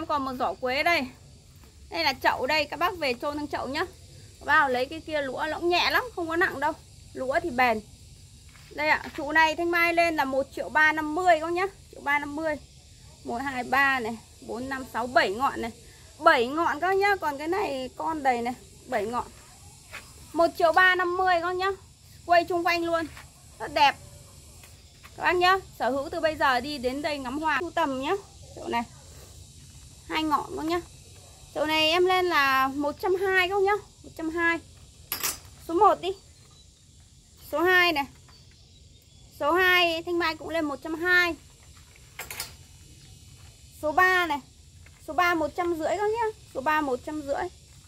Em còn một giỏ quế đây. Đây là chậu đây, các bác về chôn trong chậu nhá. Vào lấy cái kia lũa nó cũng nhẹ lắm, không có nặng đâu. Lũa thì bền. Đây ạ, trụ này Thanh Mai lên là 1.350.000 các nhá. 1.350.000. 1 2 3 này, 4 5 6 7 ngọn này. 7 ngọn các nhá, còn cái này con đầy này, 7 ngọn. 1.350.000 các nhá. Quay chung quanh luôn. Rất đẹp. Các bác nhá, sở hữu từ bây giờ đi đến đây ngắm hoa, sưu tầm nhá. Chậu này 2 ngọn các nhá. Chậu này em lên là 120.000 các nhá. 120. Số 1 đi. Số 2 này. Số 2 Thanh Mai cũng lên 120. Số 3 này. Số 3 150 các nhá. Số 3 150.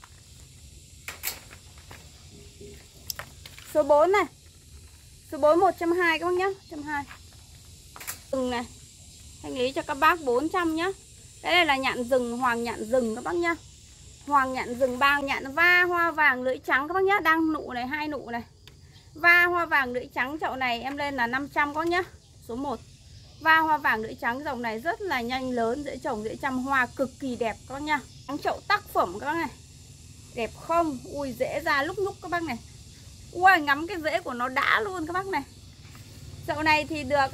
Số 4 này. Số 4 120 các bác nhá. 120. Rừng này. Thanh lý cho các bác 400 nhá. Cái này là nhạn rừng, hoàng nhạn rừng các bác nhá. Hoàng nhạn rừng ba nhạn va hoa vàng lưỡi trắng các bác nhá. Đang nụ này, 2 nụ này. Va hoa vàng lưỡi trắng chậu này em lên là 500 các nhá. Số 1. Va hoa vàng lưỡi trắng dòng này rất là nhanh lớn, dễ trồng, dễ chăm, hoa cực kỳ đẹp các bác nhá. Chậu tác phẩm các bác này. Đẹp không? Ui rễ ra lúc nhúc các bác này. Ui ngắm cái rễ của nó đã luôn các bác này. Chậu này thì được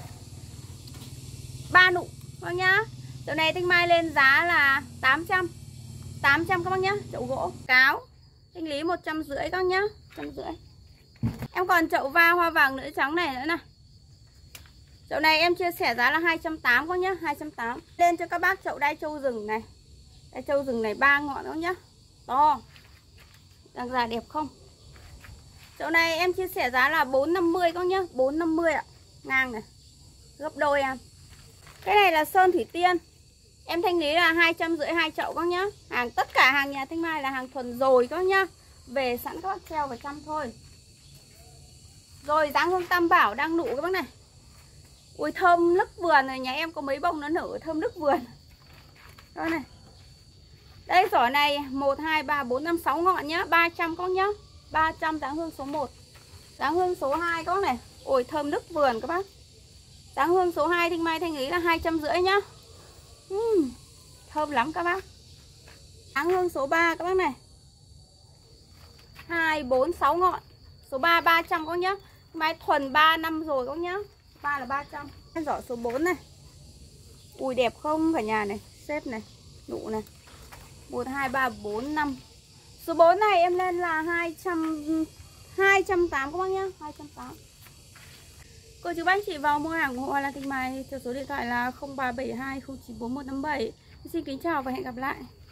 3 nụ các bác nhá. Chậu này Thanh Mai lên giá là 800. 800 các bác nhá. Chậu gỗ cáo thanh lý 150 các bác nhá. 150. Em còn chậu va hoa vàng lưỡi trắng này nữa này. Chậu này em chia sẻ giá là 280 các nhá. 280. Lên cho các bác chậu đai châu rừng này. Đai châu rừng này 3 ngọn các nhá. To. Đang già đẹp không? Chậu này em chia sẻ giá là 450 các nhá. 450 ạ. Ngang này. Gấp đôi em. Cái này là sơn thủy tiên. Em thanh lý là 250 2 chậu các nhá. Hàng tất cả hàng nhà Thanh Mai là hàng thuần rồi các nhá. Về sẵn các bác treo và chăm thôi. Rồi dáng hương tam bảo đang nụ các bác này. Ui thơm nức vườn rồi, nhà em có mấy bông nó nở thơm nức vườn. Đó này. Đây giỏ này 1 2 3 4 5 6 ngọn nhá, 300 các nhá. 300 dáng hương số 1. Dáng hương số 2 các này. Ôi thơm nức vườn các bác. Dáng hương số 2 Thanh Mai thanh lý là 250 nhá. Thơm lắm các bác. Dáng hương số 3 các bác này. 2 4 6 ngọn. Số 3 300 các nhá. Mai thuần 3 năm rồi các nhá. 3 là 300. Giỏ số 4 này. Ui đẹp không cả nhà này. Xếp này. Nụ này. 1 2 3 4 5. Số 4 này em lên là 280 các bác nhá. 280. Cô chú bác chị vào mua hàng của Hoa Lan Thanh Mai theo số điện thoại là 0372 094157. Xin kính chào và hẹn gặp lại.